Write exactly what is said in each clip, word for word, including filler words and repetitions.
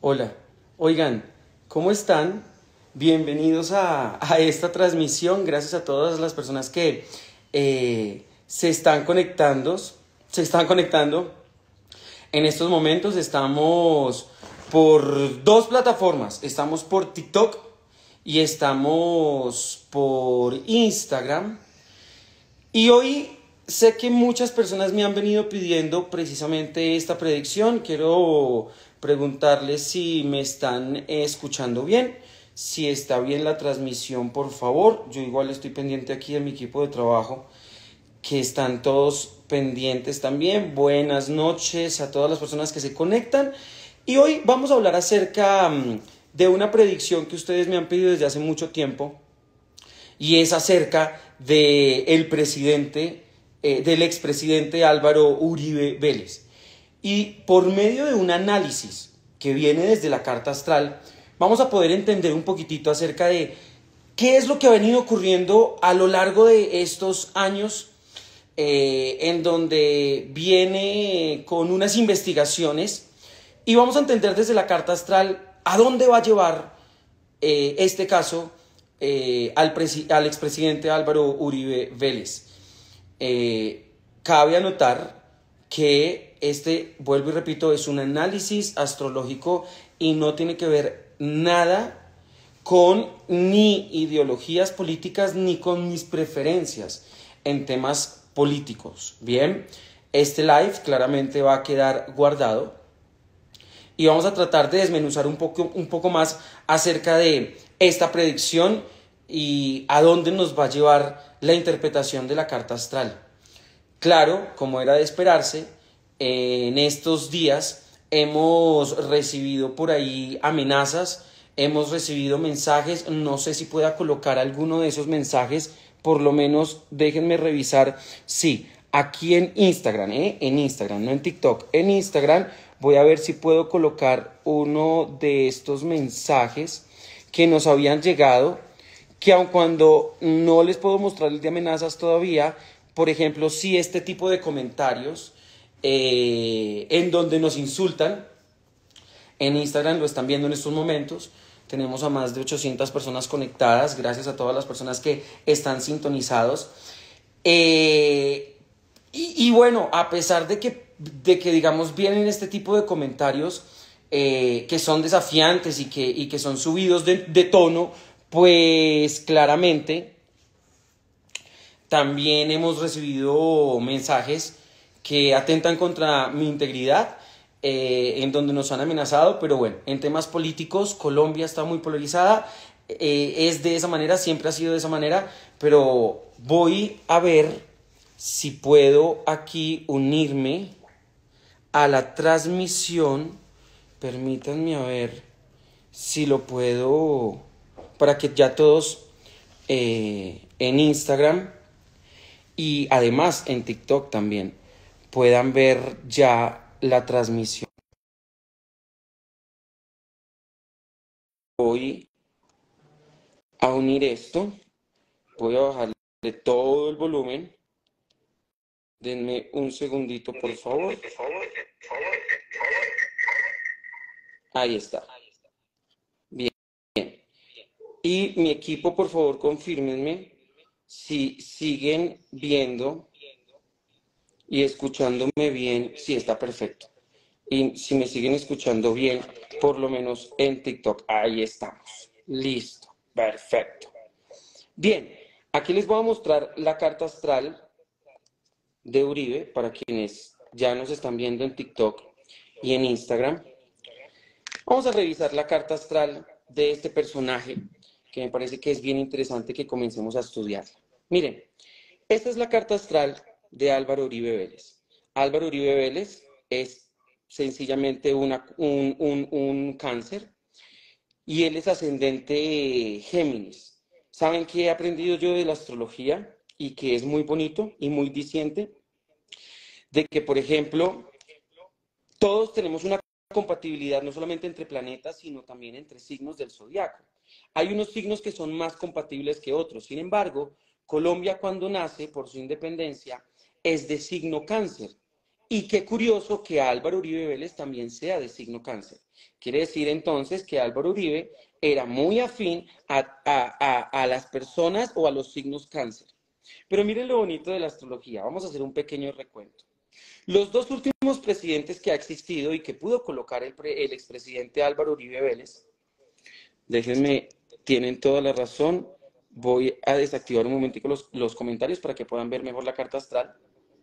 Hola, oigan, ¿cómo están? Bienvenidos a, a esta transmisión. Gracias a todas las personas que eh, se están conectando, se están conectando. En estos momentos estamos por dos plataformas. Estamos por TikTok y estamos por Instagram. Y hoy sé que muchas personas me han venido pidiendo precisamente esta predicción. Quiero preguntarles si me están escuchando bien, si está bien la transmisión, por favor. Yo igual estoy pendiente aquí de mi equipo de trabajo, que están todos pendientes también. Buenas noches a todas las personas que se conectan. Y hoy vamos a hablar acerca um, de una predicción que ustedes me han pedido desde hace mucho tiempo, y es acerca del presidente, eh, del expresidente Álvaro Uribe Vélez. Y por medio de un análisis que viene desde la carta astral, vamos a poder entender un poquitito acerca de qué es lo que ha venido ocurriendo a lo largo de estos años, eh, en donde viene con unas investigaciones, y vamos a entender desde la carta astral a dónde va a llevar eh, este caso eh, al, al expresidente Álvaro Uribe Vélez. Eh, cabe anotar que este, vuelvo y repito, es un análisis astrológico y no tiene que ver nada con ni ideologías políticas ni con mis preferencias en temas políticos. Bien, este live claramente va a quedar guardado y vamos a tratar de desmenuzar un poco, un poco más acerca de esta predicción y a dónde nos va a llevar la interpretación de la carta astral. Claro, como era de esperarse, eh, en estos días hemos recibido por ahí amenazas, hemos recibido mensajes. No sé si pueda colocar alguno de esos mensajes, por lo menos déjenme revisar. Sí, aquí en Instagram, ¿eh? en Instagram, no en TikTok, en Instagram voy a ver si puedo colocar uno de estos mensajes que nos habían llegado, que aun cuando no les puedo mostrar el de amenazas todavía, por ejemplo, si este tipo de comentarios eh, en donde nos insultan, en Instagram lo están viendo en estos momentos, tenemos a más de ochocientas personas conectadas, gracias a todas las personas que están sintonizados. Eh, y, y bueno, a pesar de que, de que digamos vienen este tipo de comentarios eh, que son desafiantes y que, y que son subidos de, de tono, pues claramente también hemos recibido mensajes que atentan contra mi integridad, eh, en donde nos han amenazado. Pero bueno, en temas políticos Colombia está muy polarizada, eh, es de esa manera, siempre ha sido de esa manera, pero voy a ver si puedo aquí unirme a la transmisión. Permítanme a ver si lo puedo, para que ya todos eh, en Instagram y además en TikTok también puedan ver ya la transmisión. Voy a unir esto, voy a bajarle todo el volumen. Denme un segundito, por favor. Ahí está. Bien. Y mi equipo, por favor, confírmenme si siguen viendo y escuchándome bien. Sí, está perfecto. Y si me siguen escuchando bien, por lo menos en TikTok. Ahí estamos. Listo. Perfecto. Bien, aquí les voy a mostrar la carta astral de Uribe para quienes ya nos están viendo en TikTok y en Instagram. Vamos a revisar la carta astral de este personaje, que me parece que es bien interesante que comencemos a estudiarla. Miren, esta es la carta astral de Álvaro Uribe Vélez. Álvaro Uribe Vélez es sencillamente una, un, un, un cáncer, y él es ascendente Géminis. ¿Saben qué he aprendido yo de la astrología? Y que es muy bonito y muy diciente, de que, por ejemplo, todos tenemos una compatibilidad no solamente entre planetas, sino también entre signos del zodiaco. Hay unos signos que son más compatibles que otros. Sin embargo, Colombia, cuando nace por su independencia, es de signo cáncer. Y qué curioso que Álvaro Uribe Vélez también sea de signo cáncer. Quiere decir entonces que Álvaro Uribe era muy afín a, a, a, a las personas o a los signos cáncer. Pero miren lo bonito de la astrología. Vamos a hacer un pequeño recuento. Los dos últimos presidentes que ha existido y que pudo colocar el, pre, el expresidente Álvaro Uribe Vélez, déjenme, tienen toda la razón. Voy a desactivar un momentico los, los comentarios para que puedan ver mejor la carta astral.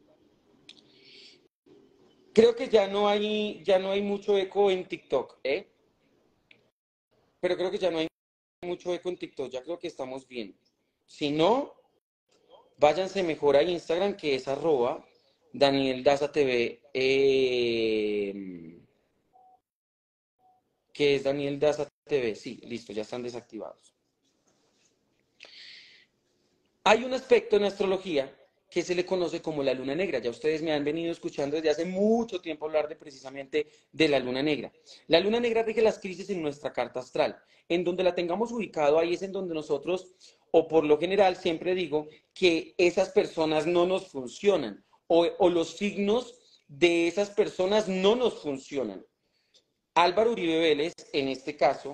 Creo que ya no hay, ya no hay mucho eco en TikTok, ¿eh? Pero creo que ya no hay mucho eco en TikTok, ya creo que estamos bien. Si no, váyanse mejor a Instagram, que es arroba Daniel Daza T V, eh, que es Daniel Daza T V. Sí, listo, ya están desactivados. Hay un aspecto en astrología que se le conoce como la luna negra. Ya ustedes me han venido escuchando desde hace mucho tiempo hablar de precisamente de la luna negra. La luna negra rige las crisis en nuestra carta astral. En donde la tengamos ubicado, ahí es en donde nosotros, o por lo general, siempre digo que esas personas no nos funcionan, o, o los signos de esas personas no nos funcionan. Álvaro Uribe Vélez, en este caso,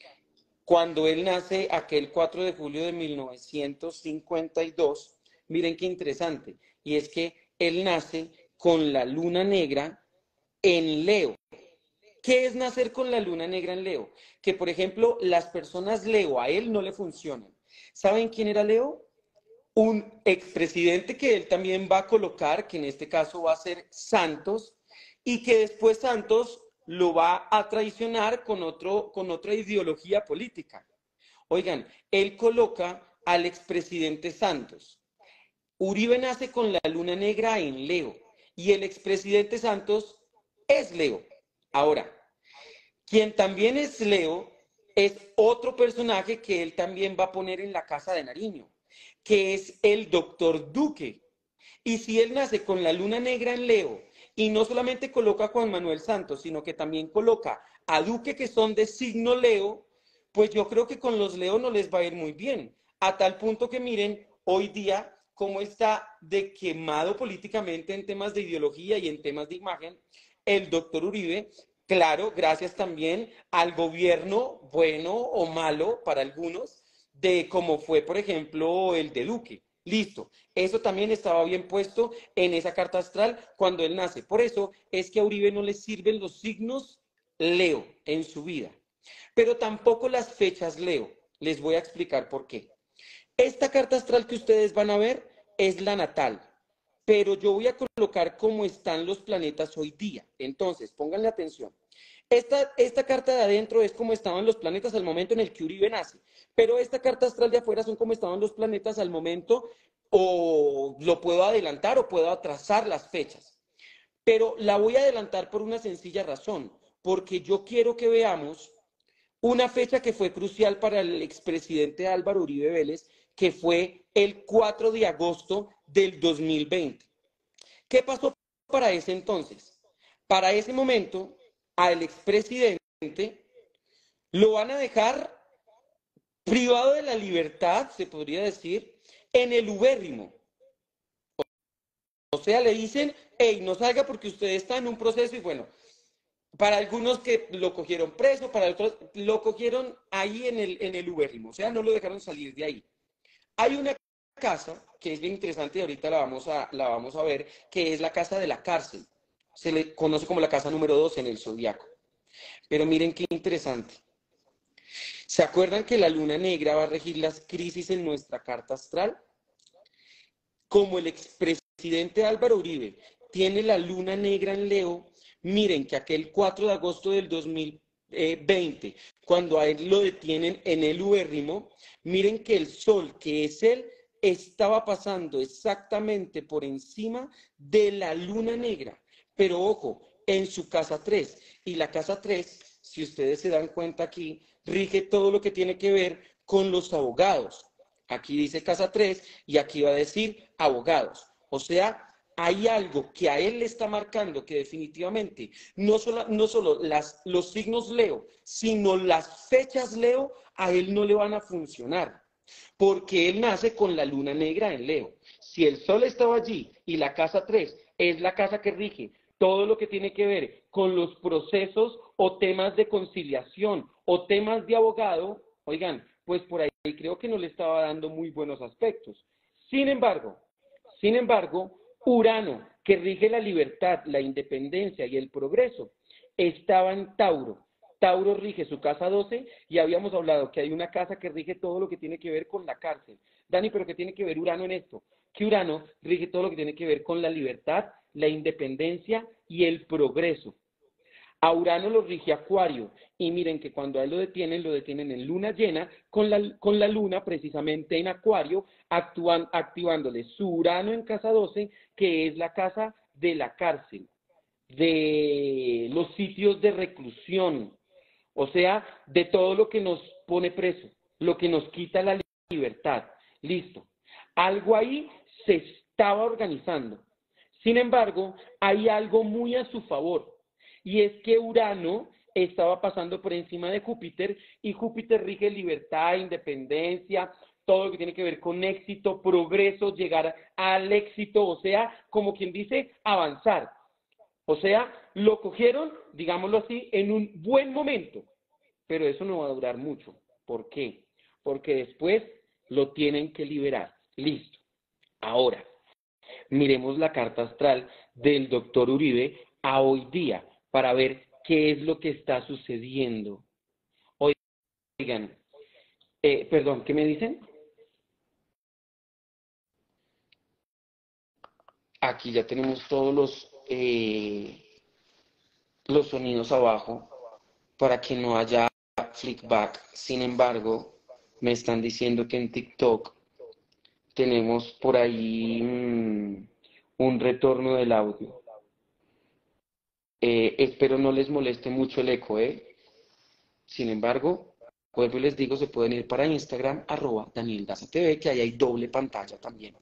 cuando él nace aquel cuatro de julio de mil novecientos cincuenta y dos, miren qué interesante, y es que él nace con la luna negra en Leo. ¿Qué es nacer con la luna negra en Leo? Que, por ejemplo, las personas Leo a él no le funcionan. ¿Saben quién era Leo? Un expresidente que él también va a colocar, que en este caso va a ser Santos, y que después Santos lo va a traicionar con, otro, con otra ideología política. Oigan, él coloca al expresidente Santos. Uribe nace con la luna negra en Leo y el expresidente Santos es Leo. Ahora, quien también es Leo es otro personaje que él también va a poner en la casa de Nariño, que es el doctor Duque. Y si él nace con la luna negra en Leo y no solamente coloca a Juan Manuel Santos, sino que también coloca a Duque, que son de signo Leo, pues yo creo que con los Leo no les va a ir muy bien. A tal punto que miren hoy día cómo está de quemado políticamente en temas de ideología y en temas de imagen el doctor Uribe. Claro, gracias también al gobierno, bueno o malo para algunos, de cómo fue, por ejemplo, el de Duque. Listo, eso también estaba bien puesto en esa carta astral cuando él nace. Por eso es que a Uribe no le sirven los signos Leo en su vida, pero tampoco las fechas Leo. Les voy a explicar por qué. Esta carta astral que ustedes van a ver es la natal, pero yo voy a colocar cómo están los planetas hoy día. Entonces, pónganle atención. Esta, esta carta de adentro es como estaban los planetas al momento en el que Uribe nace, pero esta carta astral de afuera son como estaban los planetas al momento, o lo puedo adelantar o puedo atrasar las fechas. Pero la voy a adelantar por una sencilla razón, porque yo quiero que veamos una fecha que fue crucial para el expresidente Álvaro Uribe Vélez, que fue el cuatro de agosto del dos mil veinte. ¿Qué pasó para ese entonces? Para ese momento, al expresidente lo van a dejar privado de la libertad, se podría decir, en el ubérrimo. O sea, le dicen, hey, no salga porque usted está en un proceso y bueno, para algunos que lo cogieron preso, para otros lo cogieron ahí en el, en el ubérrimo, o sea, no lo dejaron salir de ahí. Hay una casa que es bien interesante y ahorita la vamos a, la vamos a ver, que es la casa de la cárcel. Se le conoce como la casa número dos en el zodiaco. Pero miren qué interesante. ¿Se acuerdan que la luna negra va a regir las crisis en nuestra carta astral? Como el expresidente Álvaro Uribe tiene la luna negra en Leo, miren que aquel cuatro de agosto del dos mil veinte, cuando a él lo detienen en el ubérrimo, miren que el sol, que es él, estaba pasando exactamente por encima de la luna negra. Pero ojo, en su casa tres. Y la casa tres, si ustedes se dan cuenta aquí, rige todo lo que tiene que ver con los abogados. Aquí dice casa tres y aquí va a decir abogados. O sea, hay algo que a él le está marcando que definitivamente no solo, no solo las, los signos Leo, sino las fechas Leo a él no le van a funcionar. Porque él nace con la luna negra en Leo. Si el sol estaba allí y la casa tres es la casa que rige todo lo que tiene que ver con los procesos o temas de conciliación o temas de abogado, oigan, pues por ahí creo que no le estaba dando muy buenos aspectos. Sin embargo, sin embargo, Urano, que rige la libertad, la independencia y el progreso, estaba en Tauro. Tauro rige su casa doce y habíamos hablado que hay una casa que rige todo lo que tiene que ver con la cárcel. Dani, ¿pero qué tiene que ver Urano en esto? Que Urano rige todo lo que tiene que ver con la libertad, la independencia y el progreso. A Urano lo rige Acuario, y miren que cuando a él lo detienen, lo detienen en luna llena, con la, con la luna precisamente en Acuario, actúan, activándole su Urano en casa doce, que es la casa de la cárcel, de los sitios de reclusión, o sea, de todo lo que nos pone preso, lo que nos quita la libertad. Listo. Algo ahí se estaba organizando. Sin embargo, hay algo muy a su favor, y es que Urano estaba pasando por encima de Júpiter, y Júpiter rige libertad, independencia, todo lo que tiene que ver con éxito, progreso, llegar al éxito, o sea, como quien dice, avanzar. O sea, lo cogieron, digámoslo así, en un buen momento, pero eso no va a durar mucho. ¿Por qué? Porque después lo tienen que liberar. Listo. Ahora, miremos la carta astral del doctor Uribe a hoy día para ver qué es lo que está sucediendo. Oigan, eh, perdón, ¿qué me dicen? Aquí ya tenemos todos los, eh, los sonidos abajo para que no haya flickback. Sin embargo, me están diciendo que en TikTok tenemos por ahí mmm, un retorno del audio. Eh, espero no les moleste mucho el eco, ¿eh? Sin embargo, vuelvo y les digo, se pueden ir para Instagram, arroba Daniel Daza T V, que ahí hay doble pantalla también.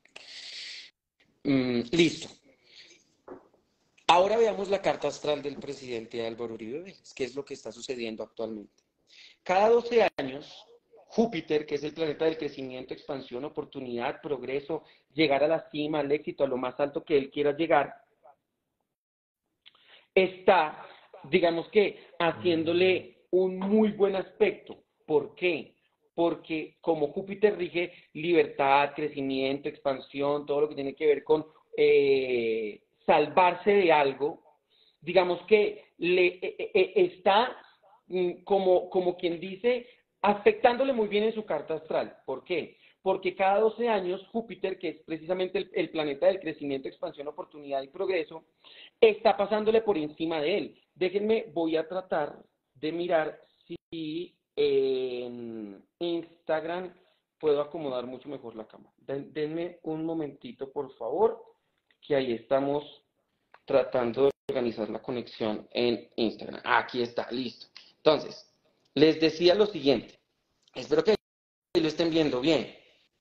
Mm, listo. Ahora veamos la carta astral del presidente Álvaro Uribe Vélez, qué es lo que está sucediendo actualmente. Cada doce años, Júpiter, que es el planeta del crecimiento, expansión, oportunidad, progreso, llegar a la cima, al éxito, a lo más alto que él quiera llegar, está, digamos que, haciéndole un muy buen aspecto. ¿Por qué? Porque como Júpiter rige libertad, crecimiento, expansión, todo lo que tiene que ver con eh, salvarse de algo, digamos que le eh, eh, está mm, como, como quien dice, afectándole muy bien en su carta astral. ¿Por qué? Porque cada doce años Júpiter, que es precisamente el, el planeta del crecimiento, expansión, oportunidad y progreso, está pasándole por encima de él. Déjenme, voy a tratar de mirar si en Instagram puedo acomodar mucho mejor la cámara. Den, denme un momentito, por favor, que ahí estamos tratando de organizar la conexión en Instagram. Aquí está, listo. Entonces, les decía lo siguiente. Espero que lo estén viendo bien.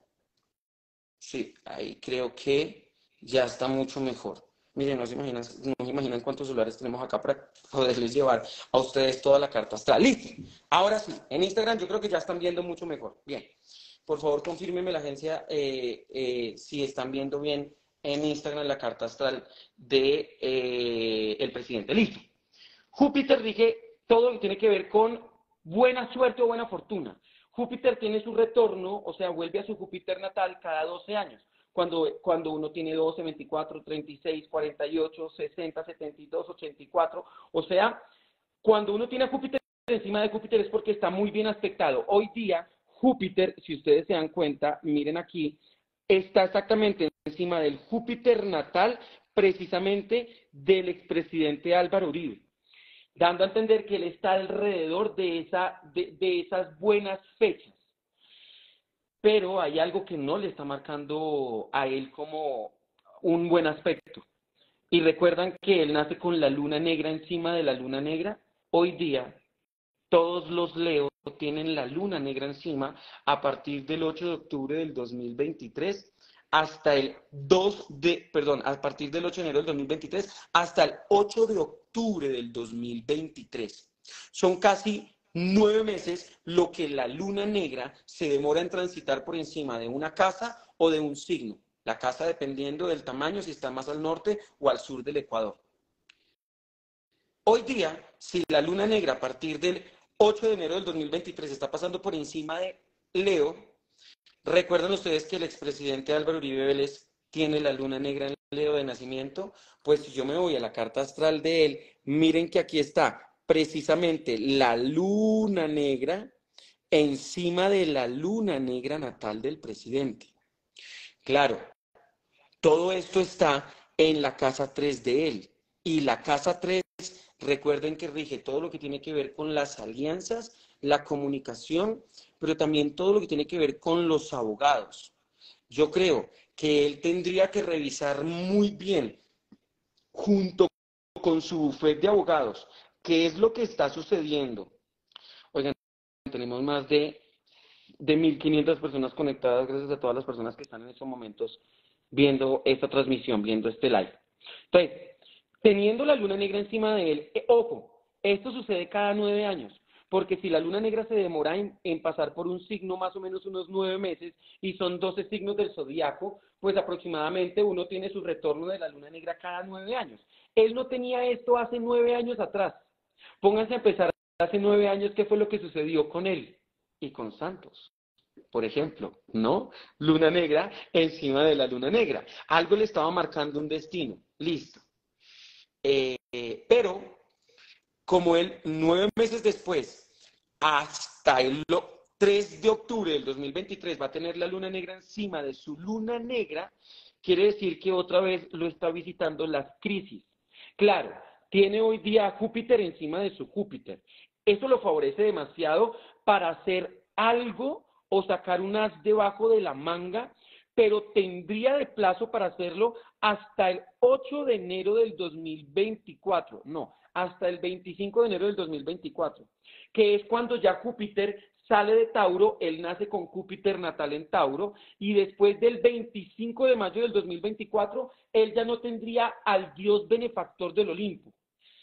Sí, ahí creo que ya está mucho mejor. Miren, no se imaginan, no se imaginan cuántos celulares tenemos acá para poderles llevar a ustedes toda la carta astral. Listo. Ahora sí, en Instagram yo creo que ya están viendo mucho mejor. Bien. Por favor, confírmeme la agencia eh, eh, si están viendo bien en Instagram la carta astral de eh, el presidente. Listo. Júpiter rige todo lo que tiene que ver con buena suerte o buena fortuna. Júpiter tiene su retorno, o sea, vuelve a su Júpiter natal cada doce años. Cuando, cuando uno tiene doce, veinticuatro, treinta y seis, cuarenta y ocho, sesenta, setenta y dos, ochenta y cuatro. O sea, cuando uno tiene a Júpiter encima de Júpiter es porque está muy bien aspectado. Hoy día, Júpiter, si ustedes se dan cuenta, miren aquí, está exactamente encima del Júpiter natal, precisamente del expresidente Álvaro Uribe, dando a entender que él está alrededor de, esa, de, de esas buenas fechas. Pero hay algo que no le está marcando a él como un buen aspecto. Y recuerdan que él nace con la luna negra encima de la luna negra. Hoy día, todos los Leos tienen la luna negra encima a partir del ocho de octubre del dos mil veintitrés hasta el dos de, perdón, a partir del ocho de enero del dos mil veintitrés hasta el ocho de octubre del dos mil veintitrés. Son casi nueve meses lo que la luna negra se demora en transitar por encima de una casa o de un signo. La casa dependiendo del tamaño, si está más al norte o al sur del Ecuador. Hoy día, si la luna negra a partir del ocho de enero del dos mil veintitrés está pasando por encima de Leo, recuerdan ustedes que el expresidente Álvaro Uribe Vélez tiene la luna negra en Leo de nacimiento. Pues si yo me voy a la carta astral de él, miren que aquí está precisamente la luna negra encima de la luna negra natal del presidente. Claro, todo esto está en la casa tres de él. Y la casa tres, recuerden que rige todo lo que tiene que ver con las alianzas, la comunicación, pero también todo lo que tiene que ver con los abogados. Yo creo que él tendría que revisar muy bien, junto con su bufete de abogados, qué es lo que está sucediendo. Oigan, tenemos más de, de mil quinientas personas conectadas, gracias a todas las personas que están en estos momentos viendo esta transmisión, viendo este live. Entonces, teniendo la luna negra encima de él, eh, ojo, esto sucede cada nueve años, porque si la luna negra se demora en, en pasar por un signo más o menos unos nueve meses, y son doce signos del zodiaco, pues aproximadamente uno tiene su retorno de la luna negra cada nueve años. Él no tenía esto hace nueve años atrás. Pónganse a empezar hace nueve años qué fue lo que sucedió con él y con Santos. Por ejemplo, ¿no? Luna negra encima de la luna negra. Algo le estaba marcando un destino. Listo. Eh, pero, como él, nueve meses después, hasta el tres de octubre del dos mil veintitrés, va a tener la luna negra encima de su luna negra, quiere decir que otra vez lo está visitando las crisis. Claro, tiene hoy día Júpiter encima de su Júpiter. Eso lo favorece demasiado para hacer algo o sacar un as debajo de la manga, pero tendría de plazo para hacerlo hasta el ocho de enero del dos mil veinticuatro, no, hasta el veinticinco de enero del dos mil veinticuatro, que es cuando ya Júpiter sale de Tauro. Él nace con Júpiter natal en Tauro, y después del veinticinco de mayo del dos mil veinticuatro, él ya no tendría al dios benefactor del Olimpo.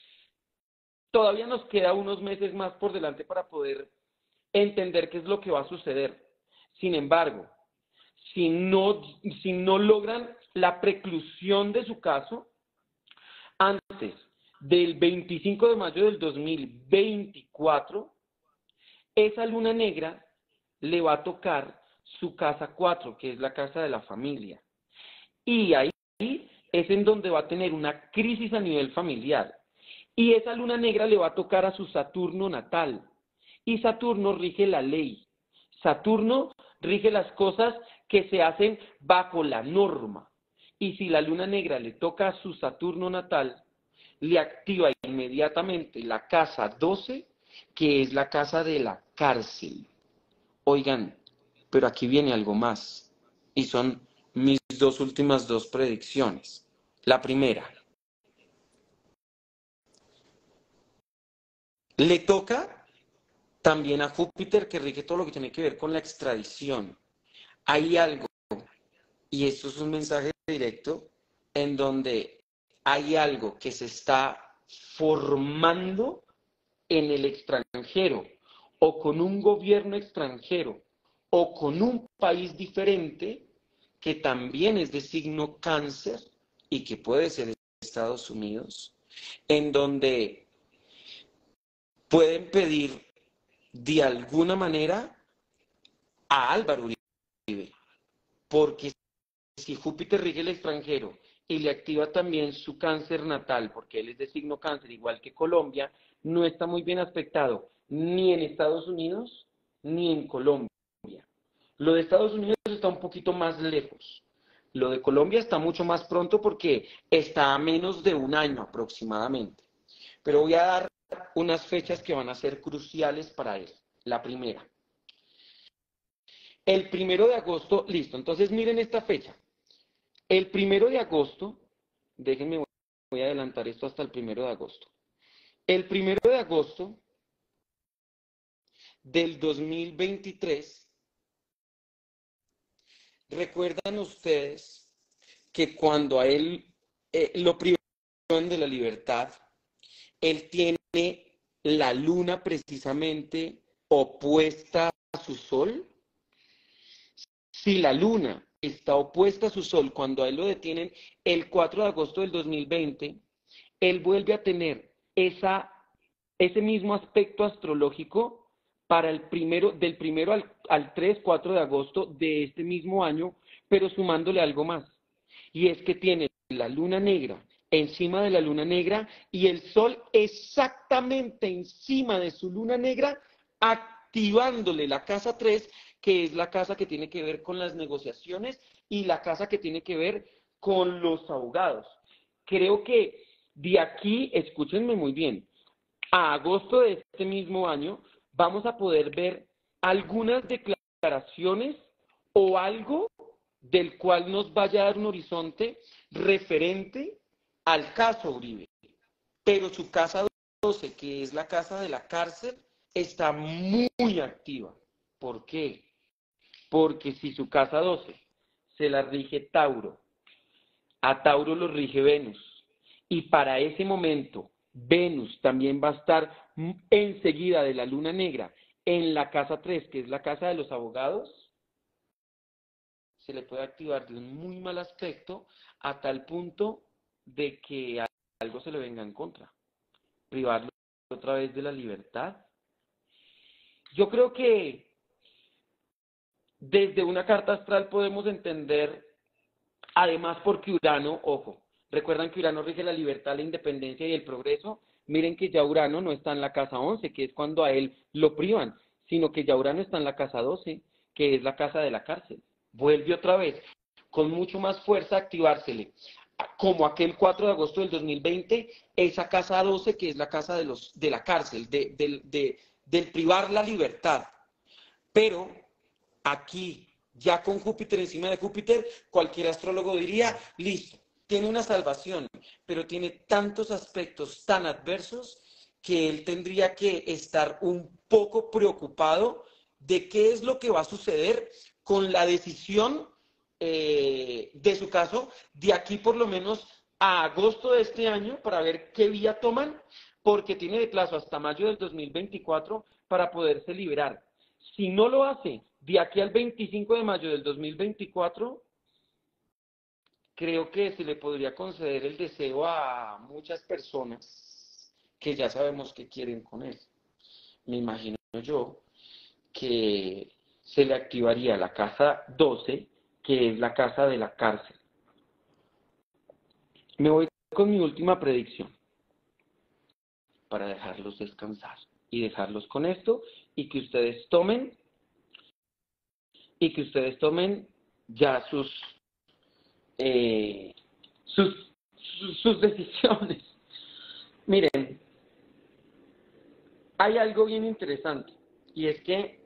Todavía nos queda unos meses más por delante para poder entender qué es lo que va a suceder. Sin embargo, si no, si no logran la preclusión de su caso, antes del veinticinco de mayo del dos mil veinticuatro, esa luna negra le va a tocar su casa cuatro, que es la casa de la familia. Y ahí es en donde va a tener una crisis a nivel familiar. Y esa luna negra le va a tocar a su Saturno natal. Y Saturno rige la ley. Saturno rige las cosas que se hacen bajo la norma. Y si la luna negra le toca a su Saturno natal, le activa inmediatamente la casa doce, que es la casa de la cárcel. Oigan, pero aquí viene algo más. Y son mis dos últimas dos predicciones. La primera, le toca también a Júpiter, que rige todo lo que tiene que ver con la extradición. Hay algo, y esto es un mensaje directo, en donde hay algo que se está formando en el extranjero, o con un gobierno extranjero, o con un país diferente, que también es de signo cáncer, y que puede ser Estados Unidos, en donde pueden pedir de alguna manera a Álvaro Uribe, porque si Júpiter rige el extranjero y le activa también su cáncer natal, porque él es de signo cáncer, igual que Colombia, no está muy bien aspectado ni en Estados Unidos ni en Colombia. Lo de Estados Unidos está un poquito más lejos. Lo de Colombia está mucho más pronto, porque está a menos de un año aproximadamente. Pero voy a dar unas fechas que van a ser cruciales para él. La primera, el primero de agosto, listo, entonces miren esta fecha. El primero de agosto, déjenme, voy a adelantar esto hasta el primero de agosto. El primero de agosto del dos mil veintitrés, recuerdan ustedes que cuando a él eh, lo privan de la libertad, él tiene la luna precisamente opuesta a su sol. Si la luna está opuesta a su sol cuando a él lo detienen el cuatro de agosto del dos mil veinte, él vuelve a tener esa, ese mismo aspecto astrológico para el primero, del primero al, al tres, cuatro de agosto de este mismo año, pero sumándole algo más. Y es que tiene la luna negra encima de la luna negra y el sol exactamente encima de su luna negra, activándole la casa tres, que es la casa que tiene que ver con las negociaciones y la casa que tiene que ver con los abogados. Creo que de aquí, escúchenme muy bien, a agosto de este mismo año vamos a poder ver algunas declaraciones o algo del cual nos vaya a dar un horizonte referente al caso Uribe. Pero su casa doce, que es la casa de la cárcel, está muy activa. ¿Por qué? Porque si su casa doce se la rige Tauro, a Tauro lo rige Venus, y para ese momento Venus también va a estar enseguida de la luna negra en la casa tres, que es la casa de los abogados, se le puede activar de un muy mal aspecto a tal punto de que algo se le venga en contra, privarlo otra vez de la libertad. Yo creo que desde una carta astral podemos entender, además porque Urano, ojo, recuerdan que Urano rige la libertad, la independencia y el progreso. Miren que ya Urano no está en la casa once, que es cuando a él lo privan, sino que ya Urano está en la casa doce, que es la casa de la cárcel. Vuelve otra vez, con mucho más fuerza a activársele. Como aquel cuatro de agosto del dos mil veinte, esa casa doce, que es la casa de, los, de la cárcel, de, de, de, del privar la libertad. Pero aquí, ya con Júpiter encima de Júpiter, cualquier astrólogo diría, listo, tiene una salvación, pero tiene tantos aspectos tan adversos que él tendría que estar un poco preocupado de qué es lo que va a suceder con la decisión eh, de su caso de aquí por lo menos a agosto de este año para ver qué vía toman, porque tiene de plazo hasta mayo del dos mil veinticuatro para poderse liberar. Si no lo hace de aquí al veinticinco de mayo del dos mil veinticuatro, creo que se le podría conceder el deseo a muchas personas que ya sabemos qué quieren con él. Me imagino yo que se le activaría la casa doce, que es la casa de la cárcel. Me voy con mi última predicción para dejarlos descansar y dejarlos con esto y que ustedes tomen y que ustedes tomen ya sus eh, sus, sus, sus decisiones. Miren, hay algo bien interesante y es que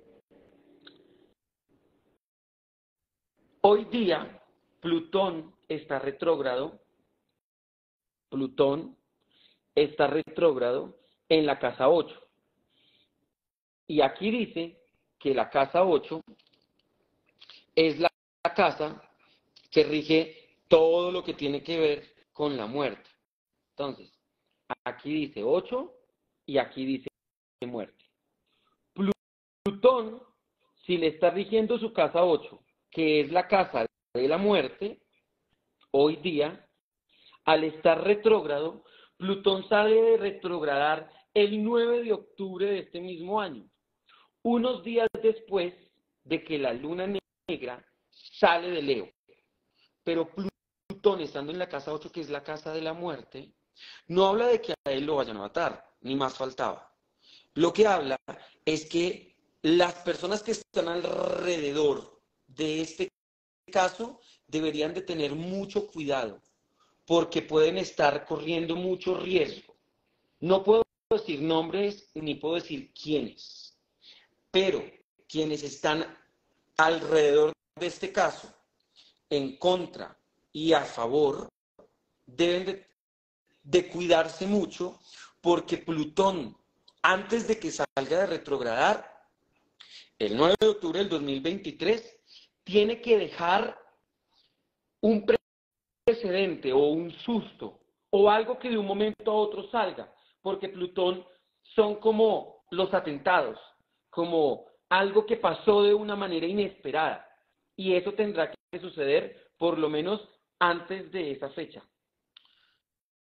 hoy día Plutón está retrógrado, Plutón está retrógrado en la casa ocho. Y aquí dice que la casa ocho es la casa que rige todo lo que tiene que ver con la muerte. Entonces, aquí dice ocho y aquí dice muerte. Plutón, si le está rigiendo su casa ocho, que es la casa de la muerte, hoy día, al estar retrógrado, Plutón sale de retrogradar el nueve de octubre de este mismo año, unos días después de que la luna negra sale de Leo. Pero Plutón, estando en la casa ocho, que es la casa de la muerte, no habla de que a él lo vayan a matar, ni más faltaba. Lo que habla es que las personas que están alrededor de este caso deberían de tener mucho cuidado, porque pueden estar corriendo mucho riesgo. No puedo decir nombres ni puedo decir quiénes, pero quienes están alrededor de este caso, en contra y a favor, deben de, de cuidarse mucho, porque Plutón, antes de que salga de retrogradar, el nueve de octubre del dos mil veintitrés, tiene que dejar un precedente o un susto o algo que de un momento a otro salga, porque Plutón son como los atentados, como algo que pasó de una manera inesperada, y eso tendrá que suceder por lo menos antes de esa fecha.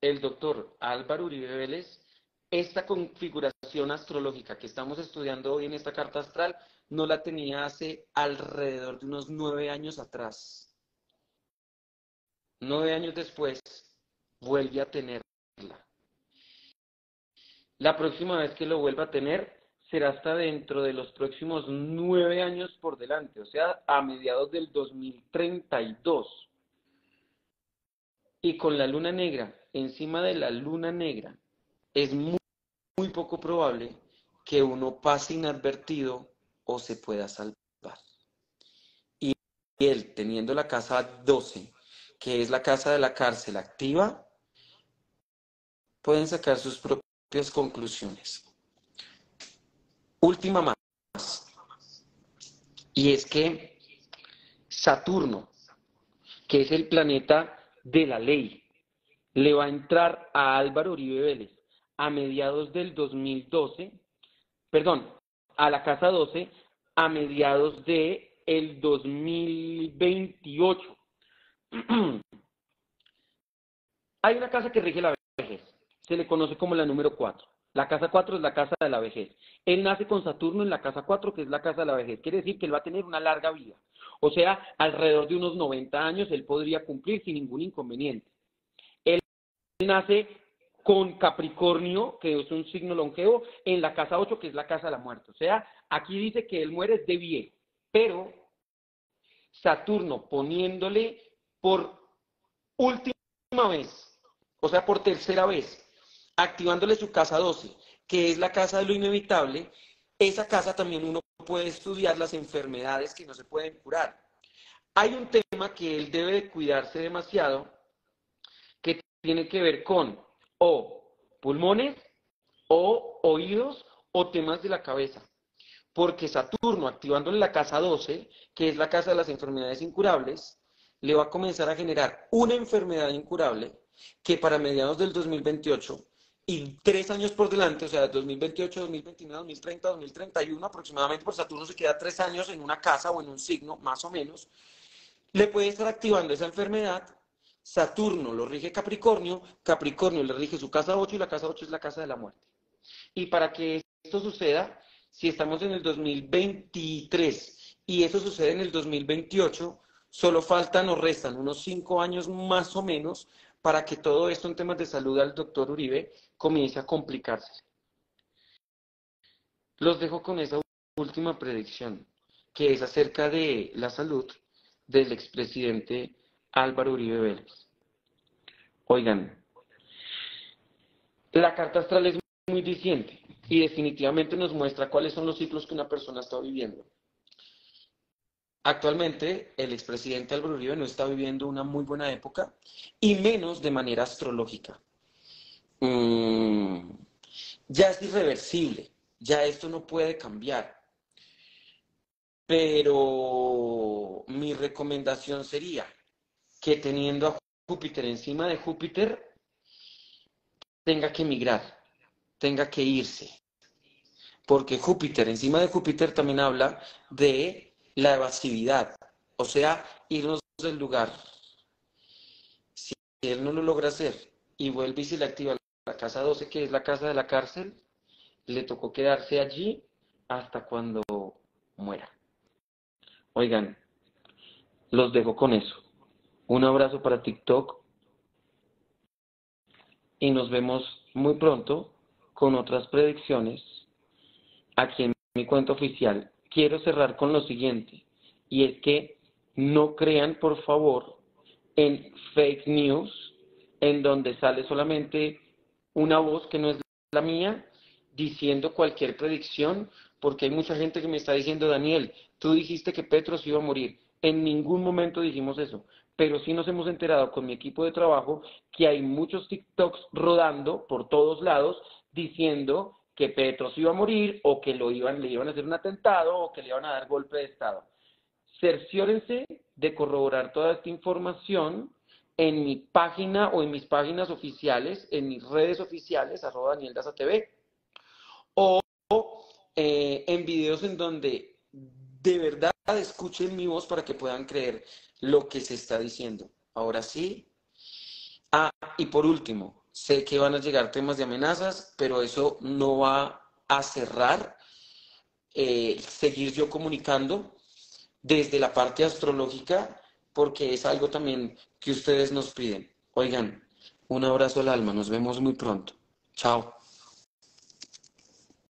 el doctor Álvaro Uribe Vélez, esta configuración astrológica que estamos estudiando hoy en esta carta astral, no la tenía hace alrededor de unos nueve años atrás. Nueve años después, vuelve a tenerla. La próxima vez que lo vuelva a tener será hasta dentro de los próximos nueve años por delante, o sea, a mediados del dos mil treinta y dos. Y con la luna negra, encima de la luna negra, es muy, muy poco probable que uno pase inadvertido o se pueda salvar. Y él, teniendo la casa doce, que es la casa de la cárcel activa, pueden sacar sus propias conclusiones. Última más, y es que Saturno, que es el planeta de la ley, le va a entrar a Álvaro Uribe Vélez a mediados del dos mil doce, perdón, a la casa doce a mediados de el dos mil veintiocho. Hay una casa que rige la vejez, se le conoce como la número cuatro. La casa cuatro es la casa de la vejez. Él nace con Saturno en la casa cuatro, que es la casa de la vejez. Quiere decir que él va a tener una larga vida. O sea, alrededor de unos noventa años él podría cumplir sin ningún inconveniente. Él nace con Capricornio, que es un signo longevo, en la casa ocho, que es la casa de la muerte. O sea, aquí dice que él muere de viejo, pero Saturno poniéndole por última vez, o sea, por tercera vez, activándole su casa doce, que es la casa de lo inevitable, esa casa también uno puede estudiar las enfermedades que no se pueden curar. Hay un tema que él debe de cuidarse demasiado, que tiene que ver con o pulmones, o oídos, o temas de la cabeza. Porque Saturno, activándole la casa doce, que es la casa de las enfermedades incurables, le va a comenzar a generar una enfermedad incurable que para mediados del dos mil veintiocho y tres años por delante, o sea, dos mil veintiocho, dos mil veintinueve, dos mil treinta, dos mil treinta y uno aproximadamente, por Saturno se queda tres años en una casa o en un signo, más o menos, le puede estar activando esa enfermedad. Saturno lo rige Capricornio, Capricornio le rige su casa ocho y la casa ocho es la casa de la muerte. Y para que esto suceda, si estamos en el dos mil veintitrés y eso sucede en el dos mil veintiocho, solo faltan o restan unos cinco años más o menos para que todo esto en temas de salud al doctor Uribe comience a complicarse. Los dejo con esa última predicción, que es acerca de la salud del expresidente Álvaro Uribe Vélez. Oigan, la carta astral es muy diciente y definitivamente nos muestra cuáles son los ciclos que una persona está viviendo. Actualmente, el expresidente Álvaro Uribe no está viviendo una muy buena época, y menos de manera astrológica. Mm, ya es irreversible, ya esto no puede cambiar. Pero mi recomendación sería que teniendo a Júpiter encima de Júpiter, tenga que emigrar, tenga que irse. Porque Júpiter encima de Júpiter también habla de la evasividad, o sea, irnos del lugar. Si él no lo logra hacer y vuelve y se le activa la casa doce, que es la casa de la cárcel, le tocó quedarse allí hasta cuando muera. Oigan, los dejo con eso. Un abrazo para TikTok y nos vemos muy pronto con otras predicciones aquí en mi cuenta oficial. Quiero cerrar con lo siguiente, y es que no crean, por favor, en fake news, en donde sale solamente una voz que no es la mía, diciendo cualquier predicción, porque hay mucha gente que me está diciendo, Daniel, tú dijiste que Petro se iba a morir. En ningún momento dijimos eso, pero sí nos hemos enterado con mi equipo de trabajo que hay muchos TikToks rodando por todos lados diciendo que Petro se iba a morir, o que lo iban, le iban a hacer un atentado, o que le iban a dar golpe de Estado. Cerciórense de corroborar toda esta información en mi página o en mis páginas oficiales, en mis redes oficiales, arroba Daniel Daza T V, o eh, en videos en donde de verdad escuchen mi voz para que puedan creer lo que se está diciendo. Ahora sí. Ah, y por último, Sé que van a llegar temas de amenazas, pero eso no va a cerrar eh, seguir yo comunicando desde la parte astrológica, porque es algo también que ustedes nos piden. Oigan, un abrazo al alma, nos vemos muy pronto. Chao.